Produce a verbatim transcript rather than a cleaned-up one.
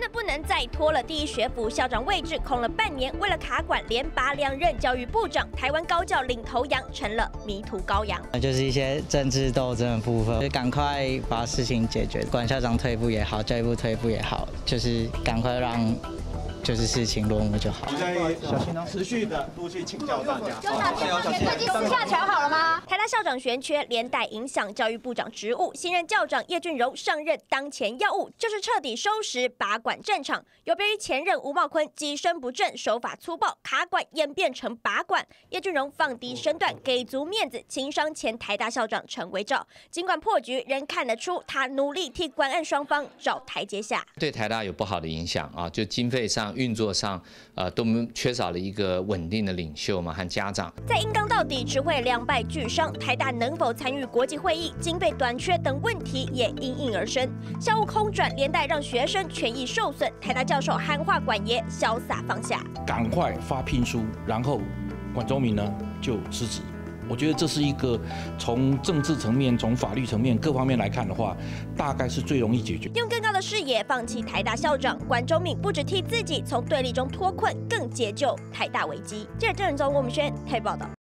的不能再拖了。第一学府校长位置空了半年，为了卡管，连拔两任教育部长，台湾高教领头羊成了迷途羔羊。 就是一些政治斗争的部分，就赶快把事情解决，管校长退步也好，教育部退步也好，就是赶快让。 就是事情落幕就好。 你在小心哦，持续的陆续请教大家。 最近私下调好了吗？ 台大校长悬缺，连带影响教育部长职务。新任校长叶俊荣上任当前要务就是彻底收拾拔管战场。有别于前任吴茂坤机身不正、手法粗暴，卡管演变成拔管。叶俊荣放低身段，给足面子，情商前台大校长陈维照。尽管破局，仍看得出他努力替管案双方找台阶下。 对台大有不好的影响啊，就经费上。 运作上，呃，都缺少了一个稳定的领袖嘛和家长。 在硬刚到底，只会两败俱伤。台大能否参与国际会议、经费短缺等问题也应运而生。校务空转，连带让学生权益受损。台大教授喊话管爷，潇洒放下， 赶快发聘书，然后管中闵呢就辞职。 我觉得这是一个从政治层面、从法律层面各方面来看的话，大概是最容易解决。 用更高的视野放弃台大校长管中闵，不只替自己从对立中脱困，更解救台大危机。记者郑仁宗、郭明轩台北报道。